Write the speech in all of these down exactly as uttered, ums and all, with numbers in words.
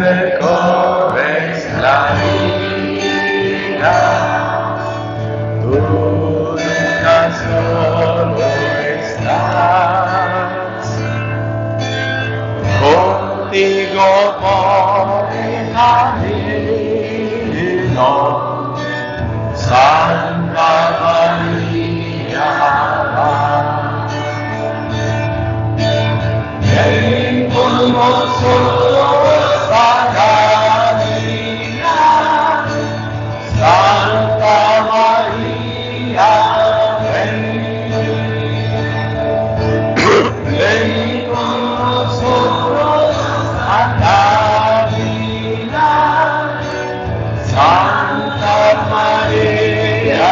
recorres la vida, tú nunca solo estás, contigo por el camino, Santa María. Ven con nosotros a caminar, Santa María, ven. Ven con nosotros a caminar, Santa María,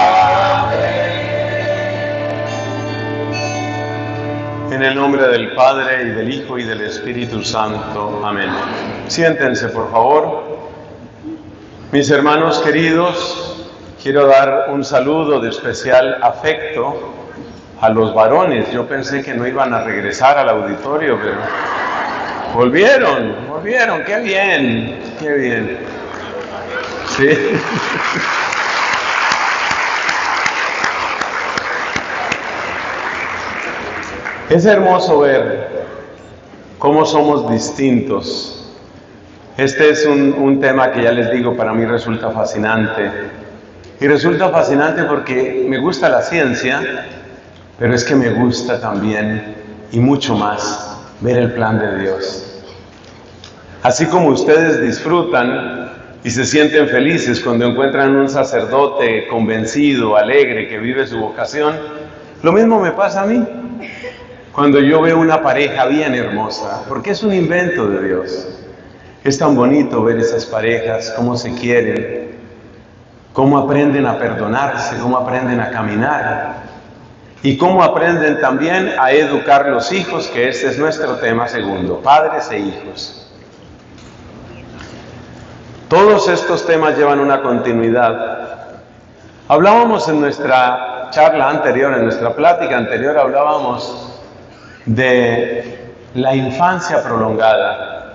ven. En el nombre del Padre, y del Hijo, y del Espíritu Santo. Amén. Siéntense, por favor. Mis hermanos queridos, quiero dar un saludo de especial afecto a los varones. Yo pensé que no iban a regresar al auditorio, pero volvieron, volvieron. ¡Qué bien! ¡Qué bien! Sí. Es hermoso ver cómo somos distintos. Este es un, un tema que ya les digo, para mí resulta fascinante. Y resulta fascinante porque me gusta la ciencia, pero es que me gusta también, y mucho más, ver el plan de Dios. Así como ustedes disfrutan y se sienten felices cuando encuentran un sacerdote convencido, alegre, que vive su vocación, lo mismo me pasa a mí. Cuando yo veo una pareja bien hermosa, porque es un invento de Dios. Es tan bonito ver esas parejas, cómo se quieren, cómo aprenden a perdonarse, cómo aprenden a caminar y cómo aprenden también a educar los hijos, que este es nuestro tema segundo, padres e hijos. Todos estos temas llevan una continuidad. Hablábamos en nuestra charla anterior, en nuestra plática anterior, hablábamos de la infancia prolongada.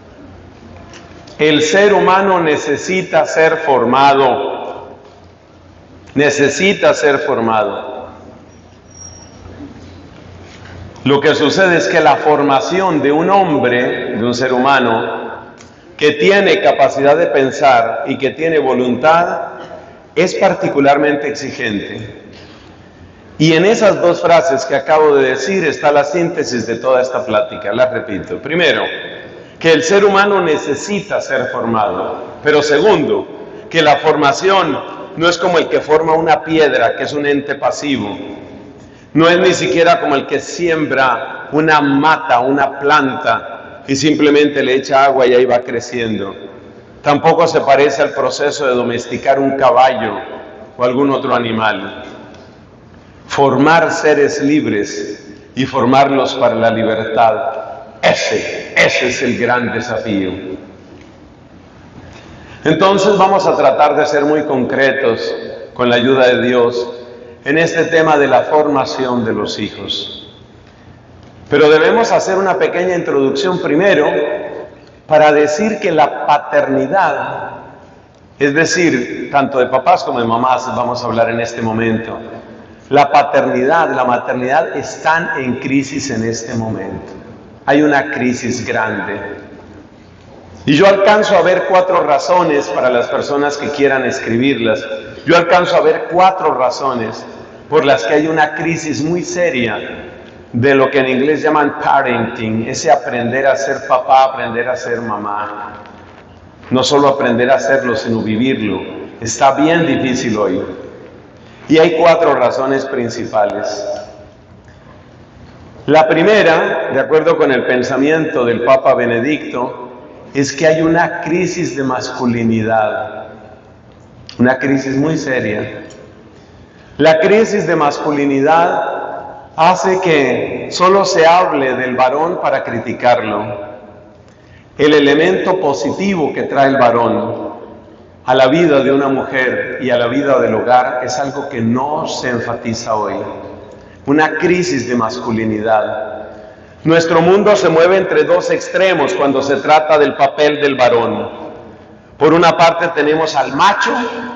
El ser humano necesita ser formado, necesita ser formado. Lo que sucede es que la formación de un hombre, de un ser humano, que tiene capacidad de pensar y que tiene voluntad, es particularmente exigente. Y en esas dos frases que acabo de decir está la síntesis de toda esta plática. Las repito. Primero, que el ser humano necesita ser formado. Pero segundo, que la formación no es como el que forma una piedra, que es un ente pasivo. No es ni siquiera como el que siembra una mata, una planta, y simplemente le echa agua y ahí va creciendo. Tampoco se parece al proceso de domesticar un caballo o algún otro animal. Formar seres libres y formarlos para la libertad, ese, ese es el gran desafío. Entonces vamos a tratar de ser muy concretos, con la ayuda de Dios, en este tema de la formación de los hijos. Pero debemos hacer una pequeña introducción primero para decir que la paternidad, es decir, tanto de papás como de mamás, vamos a hablar en este momento, la paternidad, la maternidad están en crisis en este momento. Hay una crisis grande. Y yo alcanzo a ver cuatro razones para las personas que quieran escribirlas. Yo alcanzo a ver cuatro razones por las que hay una crisis muy seria de lo que en inglés llaman parenting, ese aprender a ser papá, aprender a ser mamá. No solo aprender a hacerlo, sino vivirlo. Está bien difícil hoy. Y hay cuatro razones principales. La primera, de acuerdo con el pensamiento del Papa Benedicto, es que hay una crisis de masculinidad, una crisis muy seria. La crisis de masculinidad hace que solo se hable del varón para criticarlo. El elemento positivo que trae el varón a la vida de una mujer y a la vida del hogar es algo que no se enfatiza hoy. Una crisis de masculinidad. Nuestro mundo se mueve entre dos extremos cuando se trata del papel del varón. Por una parte tenemos al macho,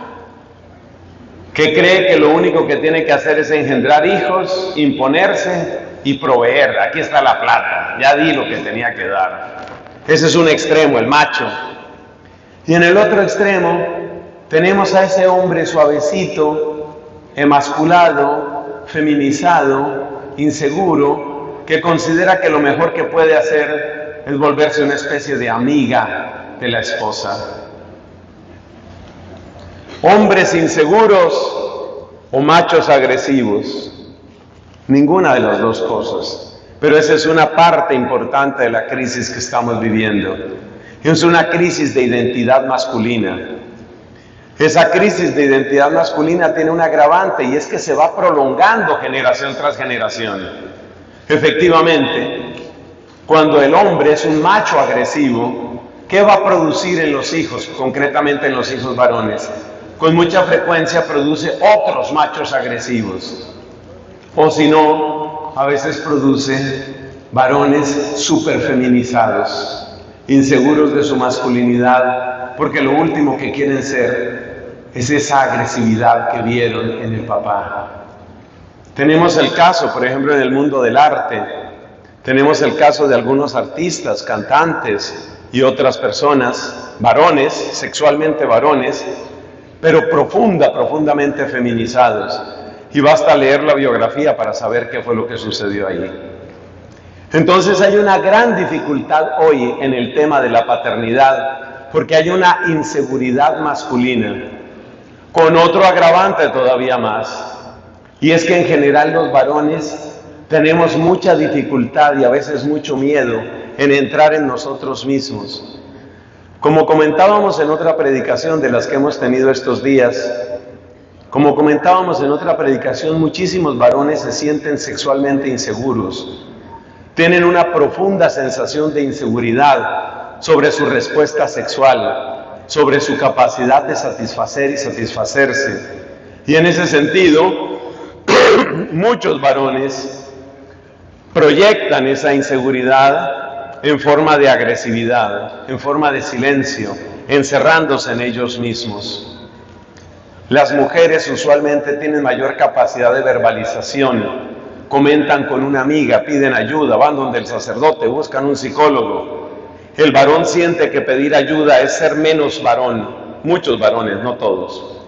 que cree que lo único que tiene que hacer es engendrar hijos, imponerse y proveer. Aquí está la plata, ya di lo que tenía que dar. Ese es un extremo, el macho. Y en el otro extremo tenemos a ese hombre suavecito, emasculado, feminizado, inseguro, que considera que lo mejor que puede hacer es volverse una especie de amiga de la esposa. Hombres inseguros o machos agresivos. Ninguna de las dos cosas. Pero esa es una parte importante de la crisis que estamos viviendo. Es una crisis de identidad masculina. Esa crisis de identidad masculina tiene un agravante y es que se va prolongando generación tras generación. Efectivamente, cuando el hombre es un macho agresivo, ¿qué va a producir en los hijos, concretamente en los hijos varones? Con mucha frecuencia produce otros machos agresivos. O si no, a veces produce varones súper feminizados, inseguros de su masculinidad, porque lo último que quieren ser es esa agresividad que vieron en el papá. Tenemos el caso, por ejemplo, en el mundo del arte. Tenemos el caso de algunos artistas, cantantes y otras personas, varones, sexualmente varones, pero profunda, profundamente feminizados. Y basta leer la biografía para saber qué fue lo que sucedió allí. Entonces hay una gran dificultad hoy en el tema de la paternidad, porque hay una inseguridad masculina, con otro agravante todavía más. Y es que en general los varones tenemos mucha dificultad y a veces mucho miedo en entrar en nosotros mismos. Como comentábamos en otra predicación de las que hemos tenido estos días, como comentábamos en otra predicación, muchísimos varones se sienten sexualmente inseguros. Tienen una profunda sensación de inseguridad sobre su respuesta sexual, sobre su capacidad de satisfacer y satisfacerse. Y en ese sentido, muchos varones proyectan esa inseguridad en forma de agresividad, en forma de silencio, encerrándose en ellos mismos. Las mujeres usualmente tienen mayor capacidad de verbalización, comentan con una amiga, piden ayuda, van donde el sacerdote, buscan un psicólogo. El varón siente que pedir ayuda es ser menos varón, muchos varones, no todos.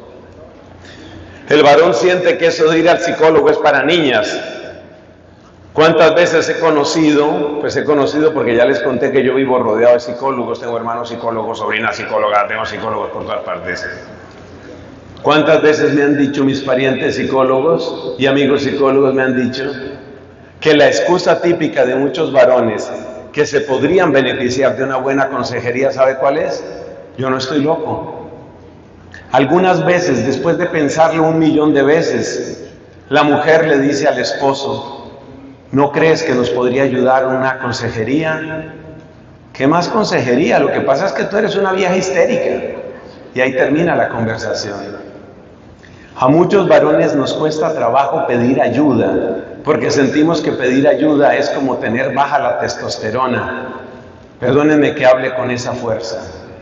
El varón siente que eso de ir al psicólogo es para niñas. ¿Cuántas veces he conocido? Pues he conocido porque ya les conté que yo vivo rodeado de psicólogos, tengo hermanos psicólogos, sobrinas psicólogas, tengo psicólogos por todas partes. ¿Cuántas veces me han dicho mis parientes psicólogos y amigos psicólogos me han dicho que la excusa típica de muchos varones que se podrían beneficiar de una buena consejería, ¿sabe cuál es? Yo no estoy loco. Algunas veces, después de pensarlo un millón de veces, la mujer le dice al esposo, ¿no crees que nos podría ayudar una consejería? ¿Qué más consejería? Lo que pasa es que tú eres una vieja histérica. Y ahí termina la conversación. A muchos varones nos cuesta trabajo pedir ayuda, porque sentimos que pedir ayuda es como tener baja la testosterona. Perdónenme que hable con esa fuerza.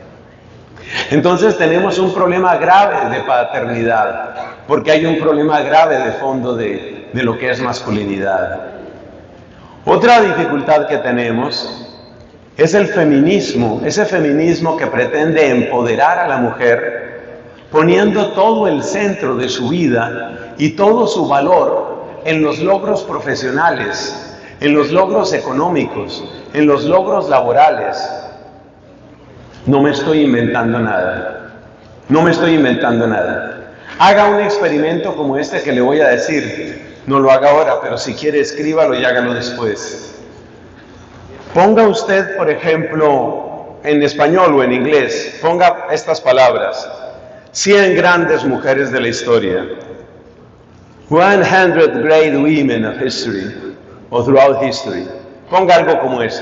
Entonces tenemos un problema grave de paternidad, porque hay un problema grave de fondo de, de lo que es masculinidad. Otra dificultad que tenemos es el feminismo, ese feminismo que pretende empoderar a la mujer, poniendo todo el centro de su vida y todo su valor en los logros profesionales, en los logros económicos, en los logros laborales. No me estoy inventando nada, no me estoy inventando nada. Haga un experimento como este que le voy a decir, no lo haga ahora, pero si quiere escríbalo y hágalo después. Ponga usted, por ejemplo, en español o en inglés, ponga estas palabras. cien grandes mujeres de la historia. one hundred great women of history, o throughout history. Ponga algo como ese.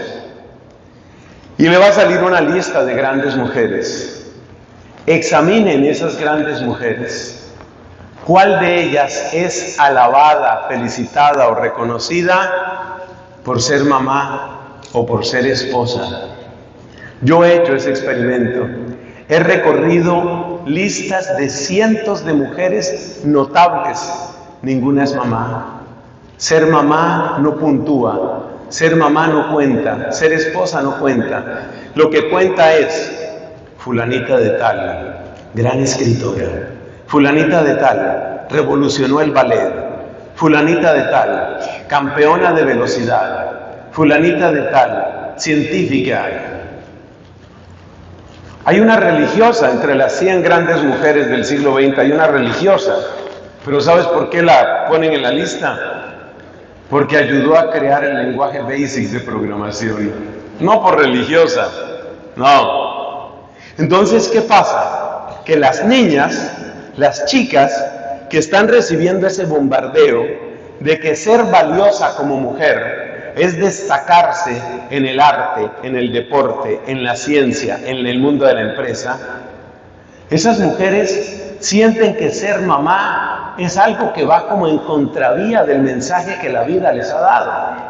Y le va a salir una lista de grandes mujeres. Examinen esas grandes mujeres. ¿Cuál de ellas es alabada, felicitada o reconocida por ser mamá o por ser esposa. Yo he hecho ese experimento. He recorrido listas de cientos de mujeres notables. Ninguna es mamá. Ser mamá no puntúa. Ser mamá no cuenta. Ser esposa no cuenta. Lo que cuenta es fulanita de tal, gran escritora. Fulanita de tal, revolucionó el ballet. Fulanita de tal, campeona de velocidad. Fulanita de tal, científica. Hay una religiosa entre las cien grandes mujeres del siglo veinte, hay una religiosa. Pero ¿sabes por qué la ponen en la lista? Porque ayudó a crear el lenguaje BASIC de programación. No por religiosa, no. Entonces, ¿qué pasa? Que las niñas, las chicas que están recibiendo ese bombardeo de que ser valiosa como mujer es destacarse en el arte, en el deporte, en la ciencia, en el mundo de la empresa, esas mujeres sienten que ser mamá es algo que va como en contravía del mensaje que la vida les ha dado.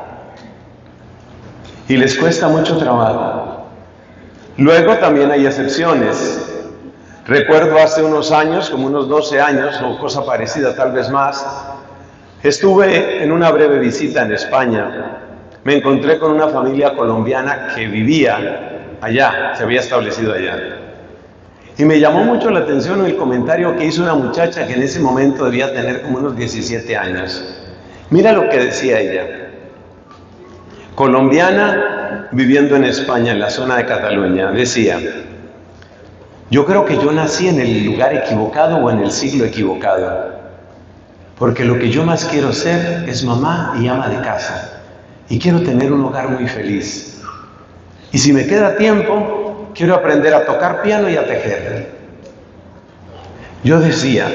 Y les cuesta mucho trabajo. Luego también hay excepciones. Recuerdo hace unos años, como unos doce años o cosa parecida, tal vez más, estuve en una breve visita en España. Me encontré con una familia colombiana que vivía allá, se había establecido allá. Y me llamó mucho la atención el comentario que hizo una muchacha que en ese momento debía tener como unos diecisiete años. Mira lo que decía ella. Colombiana viviendo en España, en la zona de Cataluña, decía: yo creo que yo nací en el lugar equivocado o en el siglo equivocado, porque lo que yo más quiero ser es mamá y ama de casa, y quiero tener un hogar muy feliz. Y si me queda tiempo, quiero aprender a tocar piano y a tejer. Yo decía,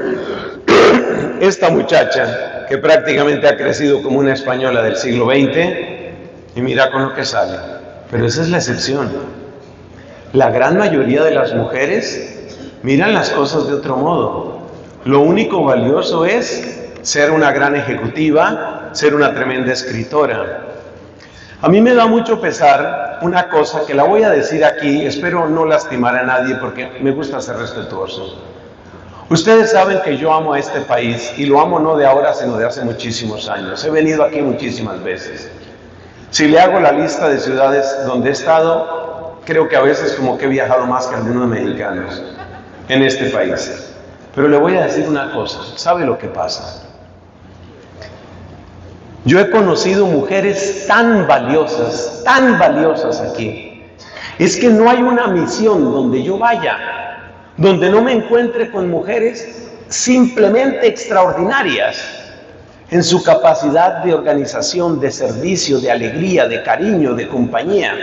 esta muchacha que prácticamente ha crecido como una española del siglo veinte, y mira con lo que sale. Pero esa es la excepción. La gran mayoría de las mujeres miran las cosas de otro modo. Lo único valioso es ser una gran ejecutiva, ser una tremenda escritora. A mí me da mucho pesar una cosa que la voy a decir aquí, espero no lastimar a nadie porque me gusta ser respetuoso. Ustedes saben que yo amo a este país y lo amo no de ahora sino de hace muchísimos años. He venido aquí muchísimas veces. Si le hago la lista de ciudades donde he estado, creo que a veces como que he viajado más que algunos mexicanos en este país. Pero le voy a decir una cosa, ¿sabe lo que pasa? Yo he conocido mujeres tan valiosas, tan valiosas aquí. Es que no hay una misión donde yo vaya, donde no me encuentre con mujeres simplemente extraordinarias en su capacidad de organización, de servicio, de alegría, de cariño, de compañía.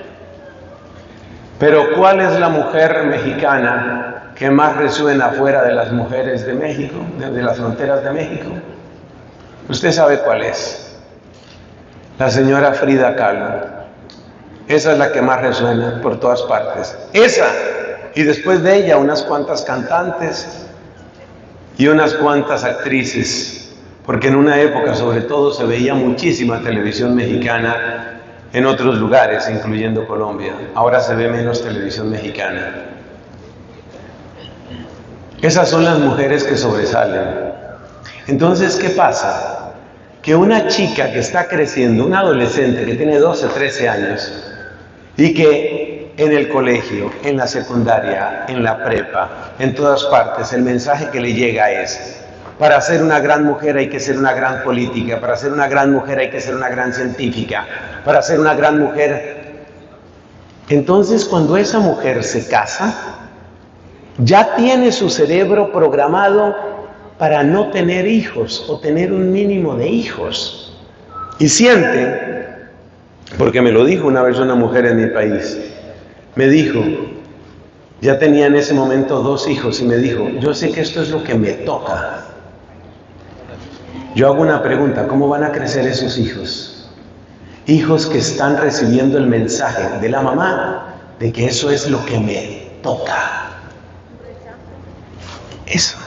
Pero ¿cuál es la mujer mexicana que más resuena fuera de las mujeres de México, de las fronteras de México? Usted sabe cuál es. La señora Frida Kahlo. Esa es la que más resuena por todas partes. Esa. Y después de ella unas cuantas cantantes y unas cuantas actrices. Porque en una época sobre todo se veía muchísima televisión mexicana en otros lugares, incluyendo Colombia. Ahora se ve menos televisión mexicana. Esas son las mujeres que sobresalen. Entonces, ¿qué pasa? Que una chica que está creciendo, una adolescente que tiene doce, trece años, y que en el colegio, en la secundaria, en la prepa, en todas partes, el mensaje que le llega es: para ser una gran mujer hay que ser una gran política, para ser una gran mujer hay que ser una gran científica, para ser una gran mujer. Entonces, cuando esa mujer se casa, ya tiene su cerebro programado para no tener hijos o tener un mínimo de hijos. Y siente, porque me lo dijo una vez una mujer en mi país, me dijo, ya tenía en ese momento dos hijos y me dijo, yo sé que esto es lo que me toca. Yo hago una pregunta, ¿cómo van a crecer esos hijos? Hijos que están recibiendo el mensaje de la mamá de que eso es lo que me toca. Eso,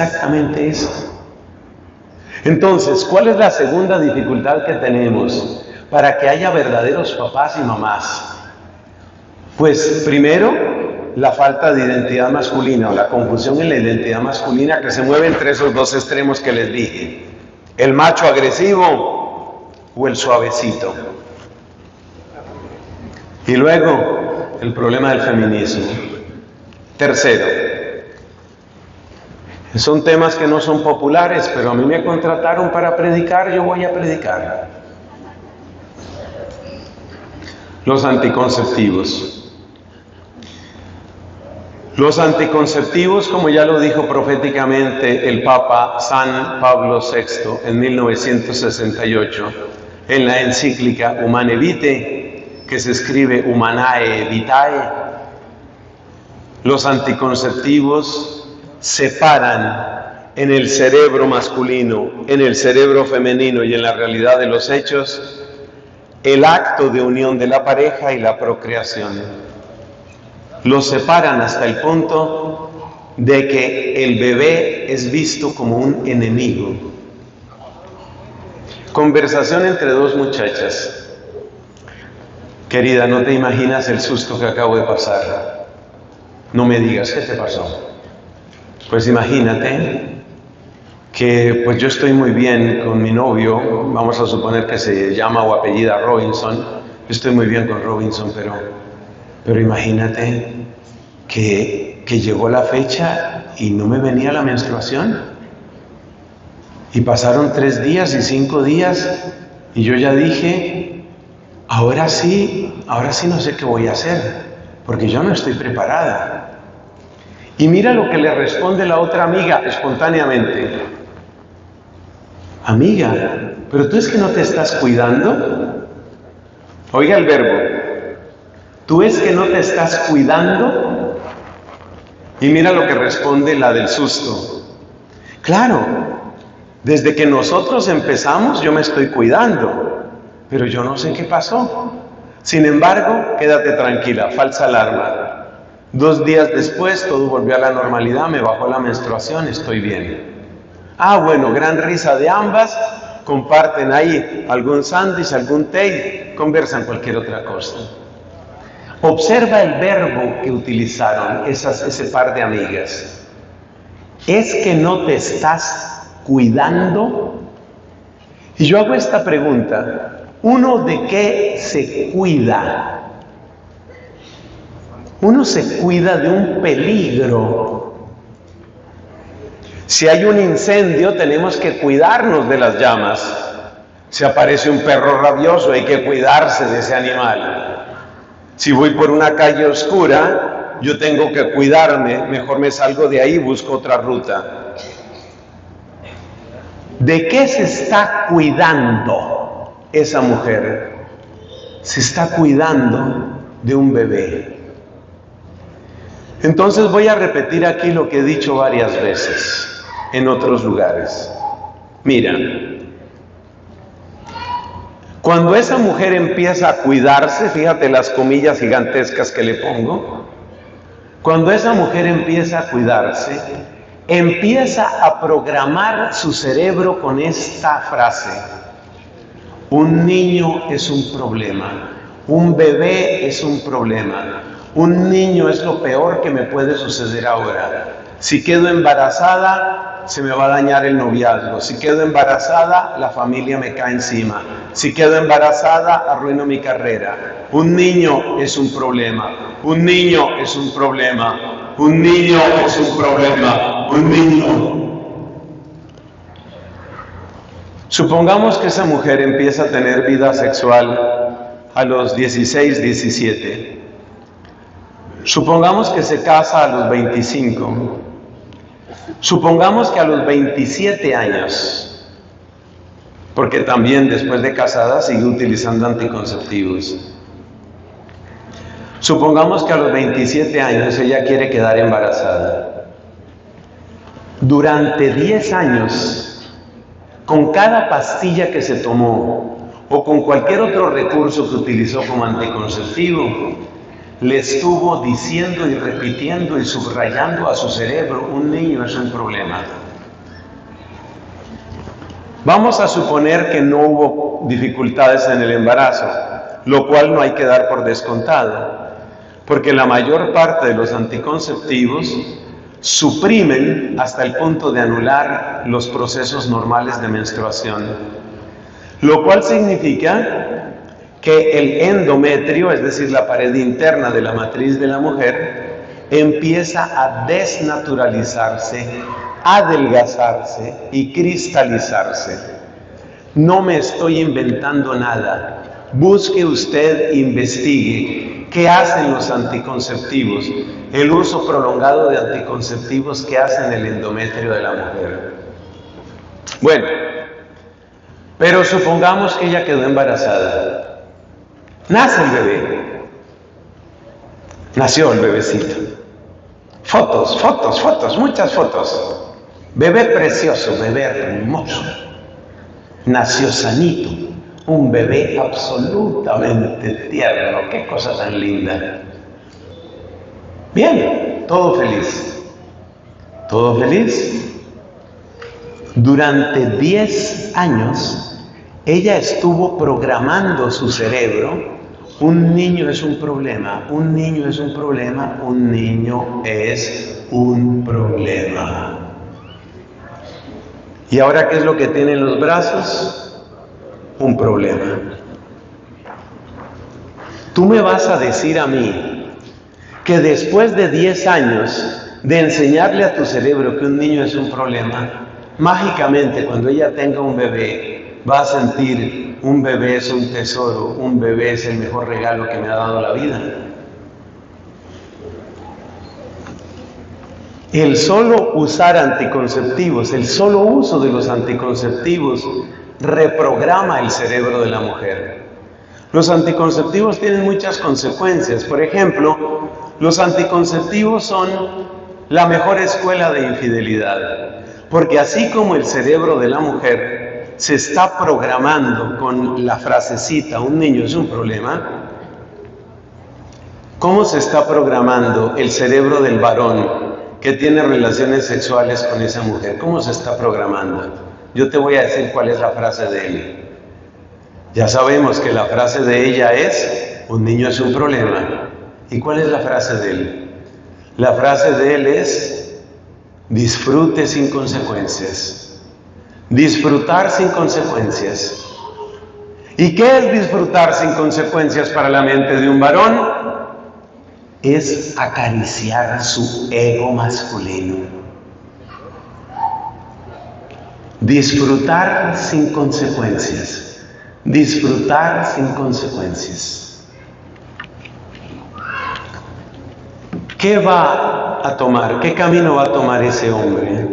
exactamente eso. Entonces, ¿cuál es la segunda dificultad que tenemos? para que haya verdaderos papás y mamás? Pues primero, la falta de identidad masculina o la confusión en la identidad masculina que se mueve entre esos dos extremos que les dije. El macho agresivo o el suavecito. Y luego, el problema del feminismo. Tercero, son temas que no son populares, pero a mí me contrataron para predicar, yo voy a predicar. Los anticonceptivos. Los anticonceptivos, como ya lo dijo proféticamente el Papa San Pablo sexto en mil novecientos sesenta y ocho, en la encíclica Humanae Vitae, que se escribe Humanae Vitae, los anticonceptivos separan en el cerebro masculino, en el cerebro femenino y en la realidad de los hechos el acto de unión de la pareja y la procreación. Los separan hasta el punto de que el bebé es visto como un enemigo. Conversación entre dos muchachas. Querida, no te imaginas el susto que acabo de pasar. No me digas, ¿qué te pasó? Pues imagínate que pues yo estoy muy bien con mi novio, vamos a suponer que se llama o apellida Robinson. Yo estoy muy bien con Robinson, pero, pero imagínate que, que llegó la fecha y no me venía la menstruación. Y pasaron tres días y cinco días y yo ya dije, ahora sí, ahora sí no sé qué voy a hacer, porque yo no estoy preparada. Y mira lo que le responde la otra amiga espontáneamente. Amiga, ¿pero tú es que no te estás cuidando? Oiga el verbo. ¿Tú es que no te estás cuidando? Y mira lo que responde la del susto. Claro, desde que nosotros empezamos yo me estoy cuidando, pero yo no sé qué pasó. Sin embargo, quédate tranquila, falsa alarma. Dos días después todo volvió a la normalidad, me bajó la menstruación, estoy bien. Ah, bueno, gran risa de ambas, comparten ahí algún sándwich, algún té, conversan cualquier otra cosa. Observa el verbo que utilizaron esas, ese par de amigas. ¿Es que no te estás cuidando? Y yo hago esta pregunta, ¿uno de qué se cuida? Uno se cuida de un peligro. Si hay un incendio, tenemos que cuidarnos de las llamas. Si aparece un perro rabioso, hay que cuidarse de ese animal. Si voy por una calle oscura, yo tengo que cuidarme, mejor me salgo de ahí y busco otra ruta. ¿De qué se está cuidando esa mujer? Se está cuidando de un bebé. Entonces voy a repetir aquí lo que he dicho varias veces en otros lugares. Mira, cuando esa mujer empieza a cuidarse, fíjate las comillas gigantescas que le pongo, cuando esa mujer empieza a cuidarse, empieza a programar su cerebro con esta frase: un niño es un problema, un bebé es un problema, un niño es lo peor que me puede suceder ahora. Si quedo embarazada, se me va a dañar el noviazgo. Si quedo embarazada, la familia me cae encima. Si quedo embarazada, arruino mi carrera. Un niño es un problema. Un niño es un problema. Un niño es un problema. Un niño. Supongamos que esa mujer empieza a tener vida sexual a los dieciséis, diecisiete. Supongamos que se casa a los veinticinco. Supongamos que a los veintisiete años, porque también después de casada sigue utilizando anticonceptivos. Supongamos que a los veintisiete años ella quiere quedar embarazada. Durante diez años, con cada pastilla que se tomó o con cualquier otro recurso que utilizó como anticonceptivo, le estuvo diciendo y repitiendo y subrayando a su cerebro: un niño es un problema. Vamos a suponer que no hubo dificultades en el embarazo, lo cual no hay que dar por descontado, porque la mayor parte de los anticonceptivos suprimen hasta el punto de anular los procesos normales de menstruación, lo cual significa que el endometrio, es decir, la pared interna de la matriz de la mujer, empieza a desnaturalizarse, adelgazarse y cristalizarse. No me estoy inventando nada. Busque usted, investigue qué hacen los anticonceptivos, el uso prolongado de anticonceptivos que hacen el endometrio de la mujer. Bueno, pero supongamos que ella quedó embarazada. Nace el bebé. Nació el bebecito. Fotos, fotos, fotos, muchas fotos. Bebé precioso, bebé hermoso. Nació sanito. Un bebé absolutamente tierno. Qué cosa tan linda. Bien, todo feliz. Todo feliz. Durante diez años, ella estuvo programando su cerebro. Un niño es un problema, un niño es un problema, un niño es un problema. ¿Y ahora qué es lo que tiene en los brazos? Un problema. Tú me vas a decir a mí que después de diez años de enseñarle a tu cerebro que un niño es un problema, mágicamente cuando ella tenga un bebé, va a sentir un bebé es un tesoro, un bebé es el mejor regalo que me ha dado la vida. El solo usar anticonceptivos, el solo uso de los anticonceptivos reprograma el cerebro de la mujer. Los anticonceptivos tienen muchas consecuencias. Por ejemplo, los anticonceptivos son la mejor escuela de infidelidad, porque así como el cerebro de la mujer se está programando con la frasecita, un niño es un problema, ¿cómo se está programando el cerebro del varón que tiene relaciones sexuales con esa mujer? ¿Cómo se está programando? Yo te voy a decir cuál es la frase de él. Ya sabemos que la frase de ella es, un niño es un problema. ¿Y cuál es la frase de él? La frase de él es, disfrute sin consecuencias. Disfrutar sin consecuencias. ¿Y qué es disfrutar sin consecuencias para la mente de un varón? Es acariciar su ego masculino. Disfrutar sin consecuencias. Disfrutar sin consecuencias. ¿Qué va a tomar? ¿Qué camino va a tomar ese hombre?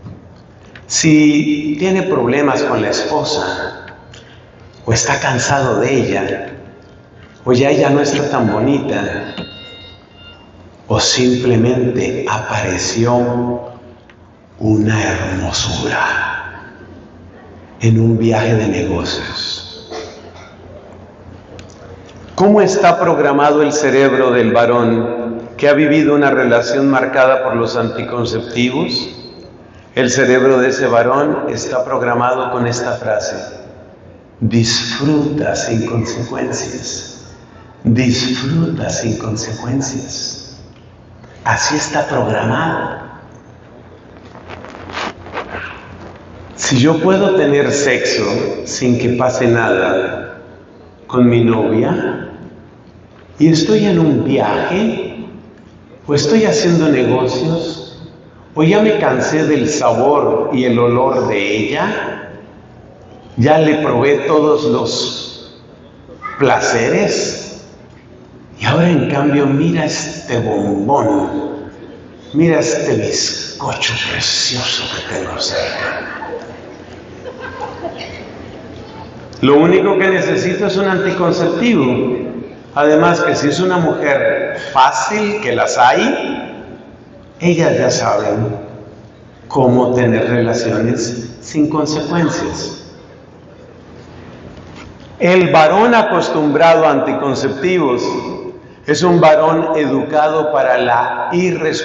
Si tiene problemas con la esposa, o está cansado de ella, o ya ella no está tan bonita, o simplemente apareció una hermosura en un viaje de negocios. ¿Cómo está programado el cerebro del varón que ha vivido una relación marcada por los anticonceptivos? El cerebro de ese varón está programado con esta frase: disfruta sin consecuencias, disfruta sin consecuencias. Así está programado. Si yo puedo tener sexo sin que pase nada con mi novia, y estoy en un viaje, o estoy haciendo negocios, o ya me cansé del sabor y el olor de ella, ya le probé todos los placeres, y ahora en cambio mira este bombón, mira este bizcocho precioso que tengo cerca. Lo único que necesito es un anticonceptivo. Además que si es una mujer fácil, que las hay, ellas ya saben cómo tener relaciones sin consecuencias. El varón acostumbrado a anticonceptivos es un varón educado para la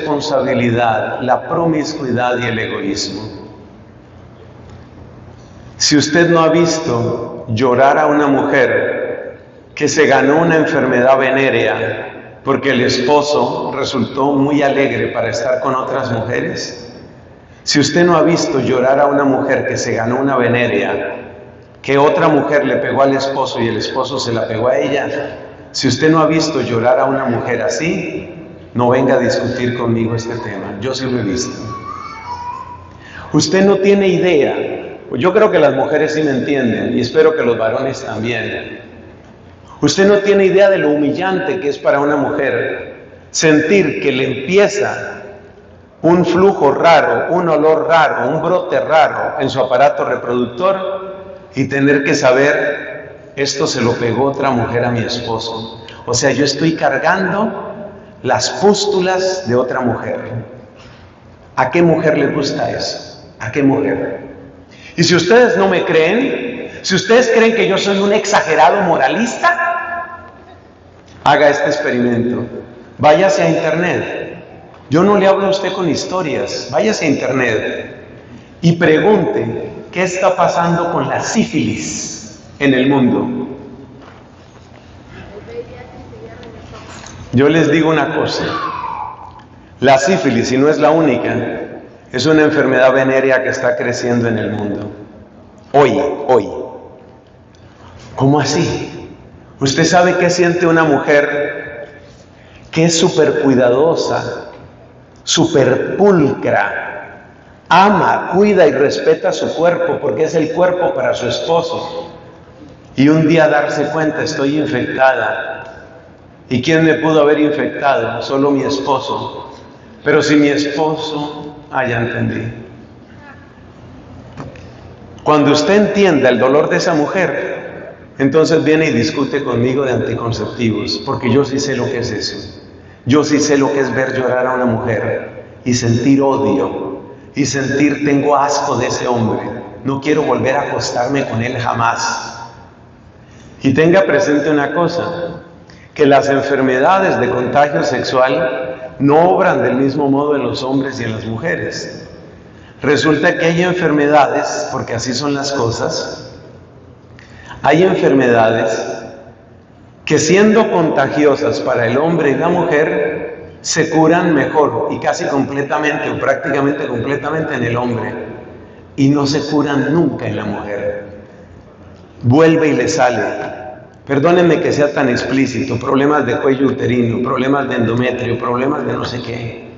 irresponsabilidad, la promiscuidad y el egoísmo. Si usted no ha visto llorar a una mujer que se ganó una enfermedad venérea porque el esposo resultó muy alegre para estar con otras mujeres, si usted no ha visto llorar a una mujer que se ganó una venérea, que otra mujer le pegó al esposo y el esposo se la pegó a ella, si usted no ha visto llorar a una mujer así, no venga a discutir conmigo este tema. Yo sí lo he visto. Usted no tiene idea. Yo creo que las mujeres sí me entienden y espero que los varones también. Usted no tiene idea de lo humillante que es para una mujer sentir que le empieza un flujo raro, un olor raro, un brote raro en su aparato reproductor y tener que saber, esto se lo pegó otra mujer a mi esposo. O sea, yo estoy cargando las pústulas de otra mujer. ¿A qué mujer le gusta eso? ¿A qué mujer? Y si ustedes no me creen, si ustedes creen que yo soy un exagerado moralista, haga este experimento. Váyase a internet. Yo no le hablo a usted con historias. Váyase a internet y pregunte qué está pasando con la sífilis en el mundo. Yo les digo una cosa. La sífilis, y no es la única, es una enfermedad venérea que está creciendo en el mundo. Hoy, hoy. ¿Cómo así? ¿Usted sabe qué siente una mujer que es súper cuidadosa, súper pulcra, ama, cuida y respeta su cuerpo porque es el cuerpo para su esposo? Y un día darse cuenta, estoy infectada. ¿Y quién me pudo haber infectado? Solo mi esposo. Pero si mi esposo... Ah, ya entendí. Cuando usted entienda el dolor de esa mujer, entonces viene y discute conmigo de anticonceptivos, porque yo sí sé lo que es eso. Yo sí sé lo que es ver llorar a una mujer y sentir odio, y sentir tengo asco de ese hombre, no quiero volver a acostarme con él jamás. Y tenga presente una cosa, que las enfermedades de contagio sexual no obran del mismo modo en los hombres y en las mujeres. Resulta que hay enfermedades, porque así son las cosas, hay enfermedades que siendo contagiosas para el hombre y la mujer, se curan mejor y casi completamente o prácticamente completamente en el hombre y no se curan nunca en la mujer. Vuelve y le sale. Perdónenme que sea tan explícito, problemas de cuello uterino, problemas de endometrio, problemas de no sé qué.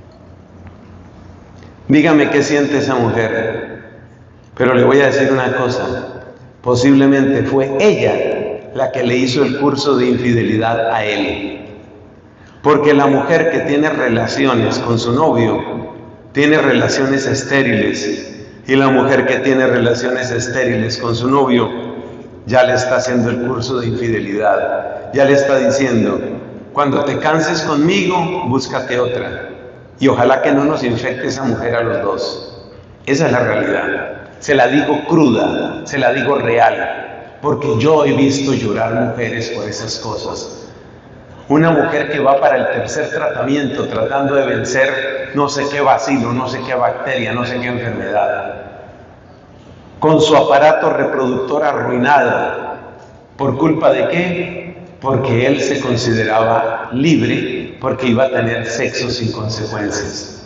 Dígame qué siente esa mujer. Pero le voy a decir una cosa, posiblemente fue ella la que le hizo el curso de infidelidad a él. Porque la mujer que tiene relaciones con su novio, tiene relaciones estériles, y la mujer que tiene relaciones estériles con su novio, ya le está haciendo el curso de infidelidad, ya le está diciendo, cuando te canses conmigo, búscate otra, y ojalá que no nos infecte esa mujer a los dos. Esa es la realidad, se la digo cruda, se la digo real, porque yo he visto llorar mujeres por esas cosas. Una mujer que va para el tercer tratamiento tratando de vencer no sé qué bacilo, no sé qué bacteria, no sé qué enfermedad, con su aparato reproductor arruinado. ¿Por culpa de qué? Porque él se consideraba libre, porque iba a tener sexo sin consecuencias.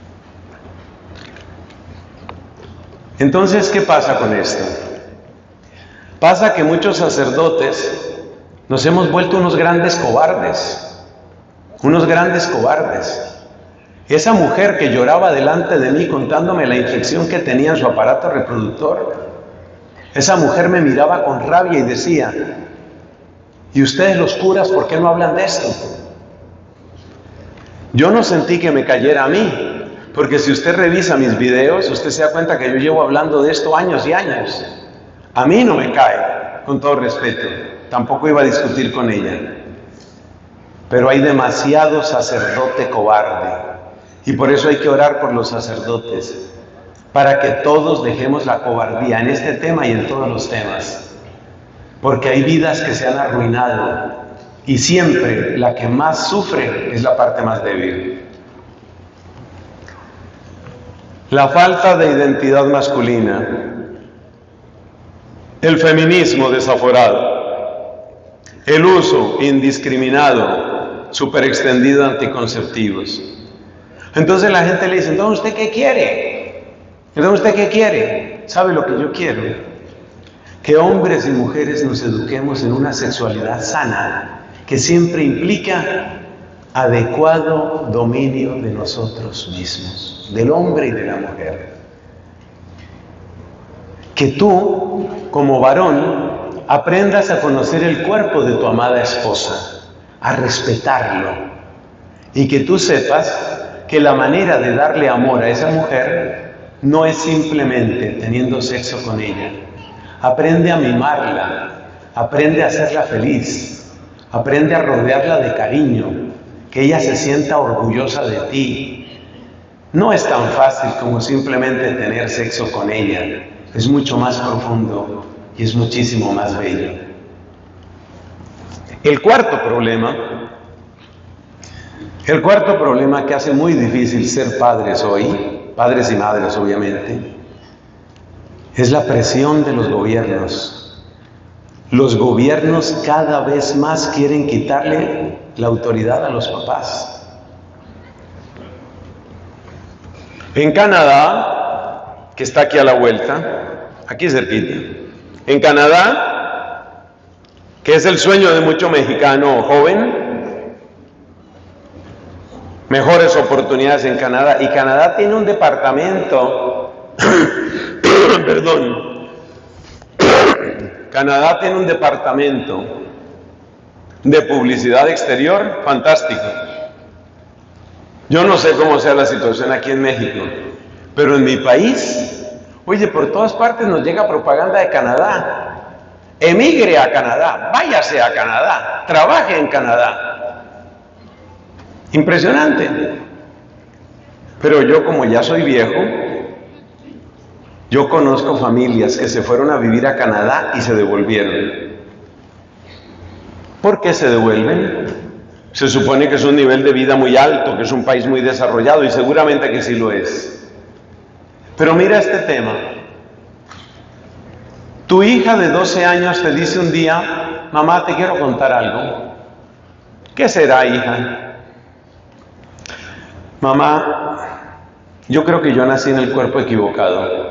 Entonces, ¿qué pasa con esto? Pasa que muchos sacerdotes nos hemos vuelto unos grandes cobardes, unos grandes cobardes. Esa mujer que lloraba delante de mí contándome la infección que tenía en su aparato reproductor, esa mujer me miraba con rabia y decía, ¿y ustedes los curas por qué no hablan de esto? Yo no sentí que me cayera a mí, porque si usted revisa mis videos, usted se da cuenta que yo llevo hablando de esto años y años. A mí no me cae, con todo respeto, tampoco iba a discutir con ella. Pero hay demasiado sacerdote cobarde. Y por eso hay que orar por los sacerdotes, para que todos dejemos la cobardía en este tema y en todos los temas. Porque hay vidas que se han arruinado y siempre la que más sufre es la parte más débil. La falta de identidad masculina. el feminismo desaforado, el uso indiscriminado, super extendido de anticonceptivos. Entonces la gente le dice, entonces ¿usted qué quiere? Entonces ¿usted qué quiere? ¿Sabe lo que yo quiero? Que hombres y mujeres nos eduquemos en una sexualidad sana, que siempre implica adecuado dominio de nosotros mismos, del hombre y de la mujer. Que tú, como varón, aprendas a conocer el cuerpo de tu amada esposa, a respetarlo, y que tú sepas que la manera de darle amor a esa mujer no es simplemente teniendo sexo con ella. Aprende a mimarla, aprende a hacerla feliz, aprende a rodearla de cariño, que ella se sienta orgullosa de ti. No es tan fácil como simplemente tener sexo con ella, es mucho más profundo y es muchísimo más bello. El cuarto problema, el cuarto problema que hace muy difícil ser padres hoy, padres y madres obviamente, es la presión de los gobiernos. Los gobiernos cada vez más quieren quitarle la autoridad a los papás. En Canadá, que está aquí a la vuelta, aquí cerquita, en Canadá, que es el sueño de mucho mexicano joven, mejores oportunidades en Canadá, y Canadá tiene un departamento, perdón, Canadá tiene un departamento de publicidad exterior fantástico. Yo no sé cómo sea la situación aquí en México, pero en mi país, oye, por todas partes nos llega propaganda de Canadá. Emigre a Canadá, váyase a Canadá, trabaje en Canadá. Impresionante. Pero yo, como ya soy viejo, yo conozco familias que se fueron a vivir a Canadá y se devolvieron. ¿Por qué se devuelven? Se supone que es un nivel de vida muy alto, que es un país muy desarrollado, y seguramente que sí lo es. Pero mira este tema. Tu hija de doce años te dice un día, mamá, te quiero contar algo. ¿Qué será, hija? Mamá, yo creo que yo nací en el cuerpo equivocado.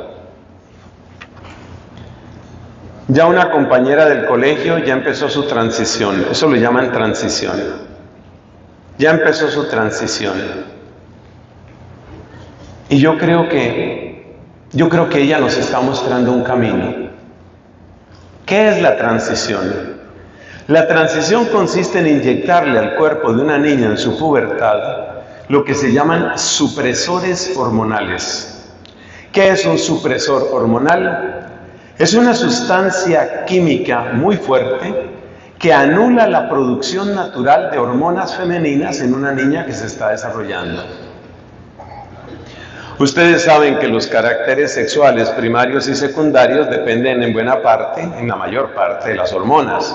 Ya una compañera del colegio ya empezó su transición, eso lo llaman transición. Ya empezó su transición. Y yo creo que, yo creo que ella nos está mostrando un camino. ¿Qué es la transición? La transición consiste en inyectarle al cuerpo de una niña en su pubertad lo que se llaman supresores hormonales. ¿Qué es un supresor hormonal? Es una sustancia química muy fuerte que anula la producción natural de hormonas femeninas en una niña que se está desarrollando. Ustedes saben que los caracteres sexuales primarios y secundarios dependen en buena parte, en la mayor parte, de las hormonas.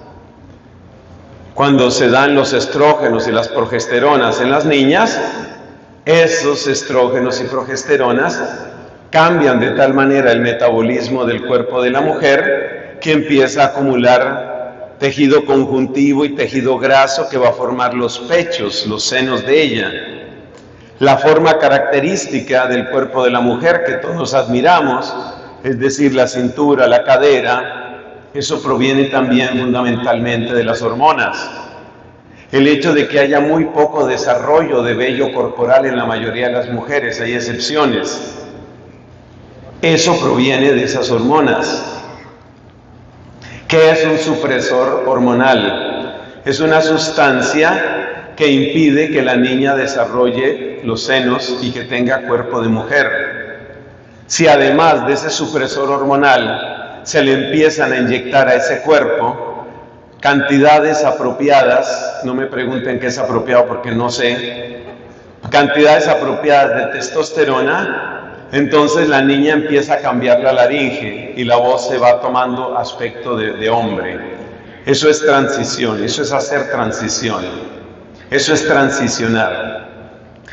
Cuando se dan los estrógenos y las progesteronas en las niñas, esos estrógenos y progesteronas cambian de tal manera el metabolismo del cuerpo de la mujer que empieza a acumular tejido conjuntivo y tejido graso que va a formar los pechos, los senos de ella. La forma característica del cuerpo de la mujer que todos admiramos, es decir, la cintura, la cadera, eso proviene también fundamentalmente de las hormonas. El hecho de que haya muy poco desarrollo de vello corporal en la mayoría de las mujeres, hay excepciones, eso proviene de esas hormonas. ¿Qué es un supresor hormonal? Es una sustancia que impide que la niña desarrolle los senos y que tenga cuerpo de mujer. Si además de ese supresor hormonal se le empiezan a inyectar a ese cuerpo cantidades apropiadas, no me pregunten qué es apropiado porque no sé, cantidades apropiadas de testosterona, entonces la niña empieza a cambiar la laringe y la voz se va tomando aspecto de, de hombre. Eso es transición, eso es hacer transición, eso es transicionar.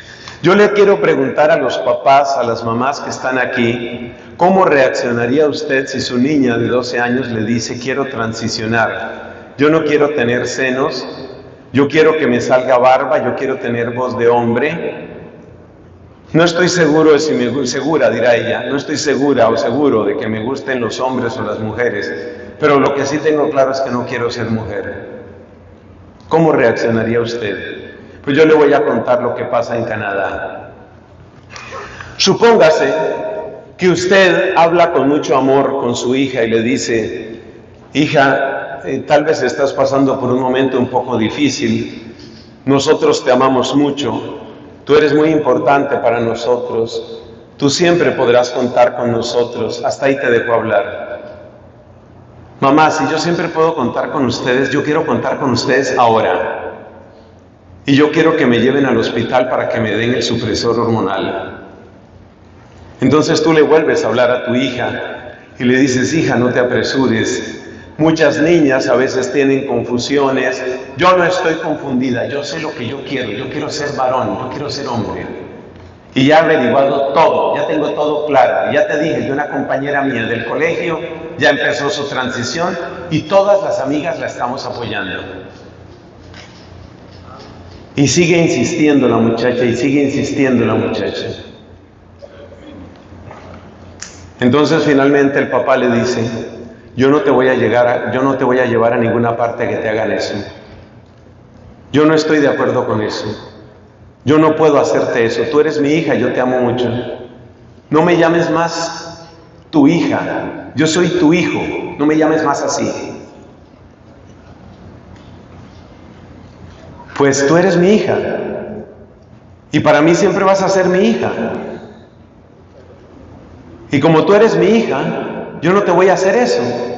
Yo le quiero preguntar a los papás, a las mamás que están aquí, ¿cómo reaccionaría usted si su niña de doce años le dice, quiero transicionar, yo no quiero tener senos, yo quiero que me salga barba, yo quiero tener voz de hombre? No estoy seguro de si me segura, dirá ella, no estoy segura o seguro de que me gusten los hombres o las mujeres, pero lo que sí tengo claro es que no quiero ser mujer. ¿Cómo reaccionaría usted? Pues yo le voy a contar lo que pasa en Canadá. Supóngase que usted habla con mucho amor con su hija y le dice, hija, eh, tal vez estás pasando por un momento un poco difícil, nosotros te amamos mucho, tú eres muy importante para nosotros, tú siempre podrás contar con nosotros, hasta ahí te dejo hablar. Mamá, si yo siempre puedo contar con ustedes, yo quiero contar con ustedes ahora. Y yo quiero que me lleven al hospital para que me den el supresor hormonal. Entonces tú le vuelves a hablar a tu hija y le dices, hija, no te apresures. Muchas niñas a veces tienen confusiones. Yo no estoy confundida, yo sé lo que yo quiero. Yo quiero ser varón, yo quiero ser hombre. Y ya he averiguado todo, ya tengo todo claro. Y ya te dije que una compañera mía del colegio ya empezó su transición y todas las amigas la estamos apoyando. Y sigue insistiendo la muchacha, y sigue insistiendo la muchacha. Entonces finalmente el papá le dice, yo no te voy a llegar a, yo no te voy a llevar a ninguna parte que te hagan eso. Yo no estoy de acuerdo con eso. Yo no puedo hacerte eso. Tú eres mi hija, yo te amo mucho. No me llames más tu hija. Yo soy tu hijo. No me llames más así. Pues tú eres mi hija. Y para mí siempre vas a ser mi hija. Y como tú eres mi hija, yo no te voy a hacer eso.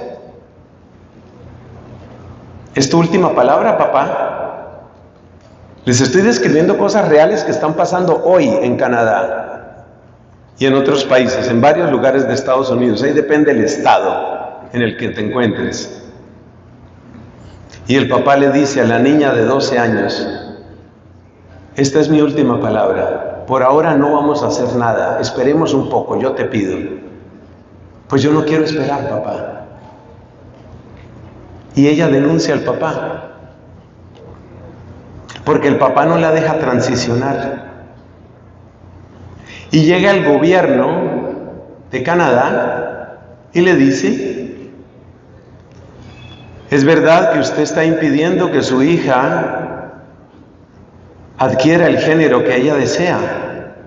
¿Es tu última palabra, papá? Les estoy describiendo cosas reales que están pasando hoy en Canadá y en otros países, en varios lugares de Estados Unidos. Ahí depende el estado en el que te encuentres. Y el papá le dice a la niña de doce años, esta es mi última palabra, por ahora no vamos a hacer nada, esperemos un poco, yo te pido. Pues yo no quiero esperar, papá. Y ella denuncia al papá, porque el papá no la deja transicionar. Y llega el gobierno de Canadá y le dice, es verdad que usted está impidiendo que su hija adquiera el género que ella desea.